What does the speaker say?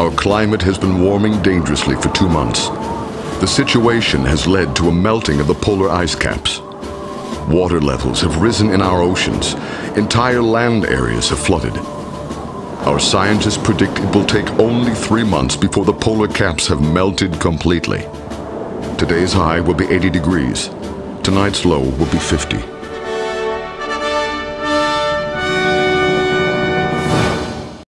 Our climate has been warming dangerously for 2 months. The situation has led to a melting of the polar ice caps. Water levels have risen in our oceans. Entire land areas have flooded. Our scientists predict it will take only 3 months before the polar caps have melted completely. Today's high will be 80 degrees. Tonight's low will be 50.